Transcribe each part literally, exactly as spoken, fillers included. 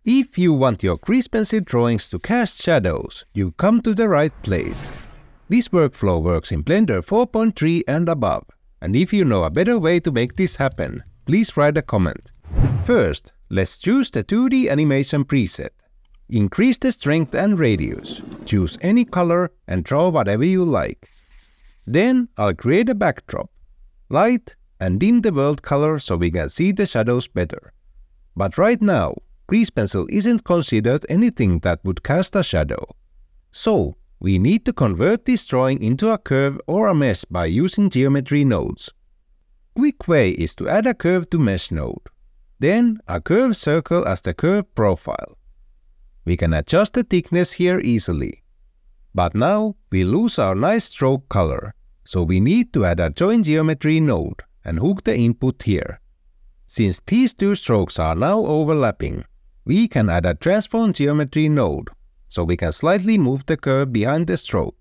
If you want your grease pencil drawings to cast shadows, you come to the right place. This workflow works in Blender four point three and above, and if you know a better way to make this happen, please write a comment. First, let's choose the two D animation preset. Increase the strength and radius, choose any color and draw whatever you like. Then I'll create a backdrop, light, and dim the world color so we can see the shadows better. But right now, grease pencil isn't considered anything that would cast a shadow. So, we need to convert this drawing into a curve or a mesh by using geometry nodes. Quick way is to add a curve to mesh node. Then a curve circle as the curve profile. We can adjust the thickness here easily. But now we lose our nice stroke color, so we need to add a join geometry node and hook the input here. Since these two strokes are now overlapping, we can add a transform geometry node, so we can slightly move the curve behind the stroke.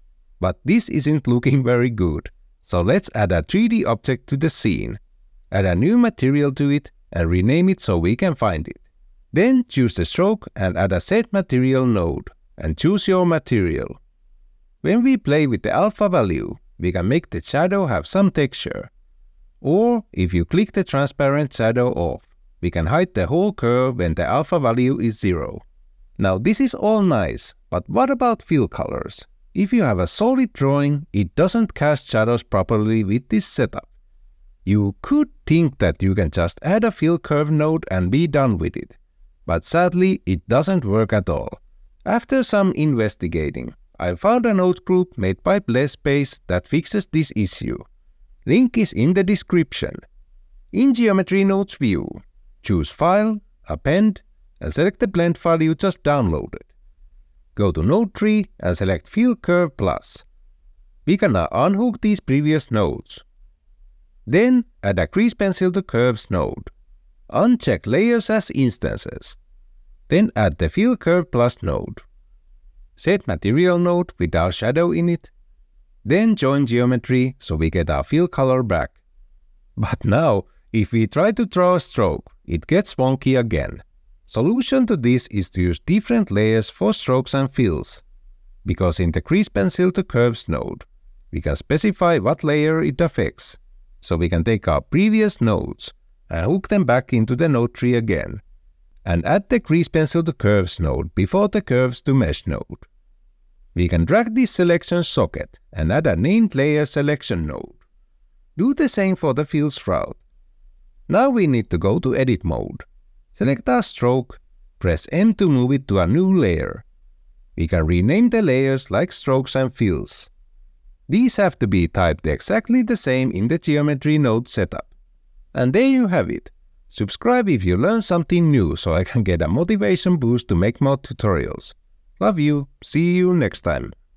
But this isn't looking very good, so let's add a three D object to the scene, add a new material to it and rename it so we can find it. Then choose the stroke and add a set material node and choose your material. When we play with the alpha value, we can make the shadow have some texture. Or if you click the transparent shadow off, we can hide the whole curve when the alpha value is zero. Now this is all nice, but what about fill colors? If you have a solid drawing, it doesn't cast shadows properly with this setup. You could think that you can just add a FillCurve node and be done with it. But sadly, it doesn't work at all. After some investigating, I found a node group made by blespace that fixes this issue. Link is in the description. In Geometry Nodes view, choose File, Append, and select the blend file you just downloaded. Go to Node tree and select FillCurve Plus. We can now unhook these previous nodes. Then add a grease pencil to curves node. Uncheck layers as instances. Then add the FillCurve Plus node. Set material node with our shadow in it. Then join geometry so we get our fill color back. But now, if we try to draw a stroke, it gets wonky again. Solution to this is to use different layers for strokes and fills. Because in the grease pencil to curves node, we can specify what layer it affects. So we can take our previous nodes and hook them back into the node tree again, and add the grease pencil to curves node before the curves to mesh node. We can drag this selection socket and add a named layer selection node. Do the same for the fills route. Now we need to go to edit mode. Select our stroke, press M to move it to a new layer. We can rename the layers like strokes and fills. These have to be typed exactly the same in the geometry node setup. And there you have it. Subscribe if you learn something new so I can get a motivation boost to make more tutorials. Love you. See you next time.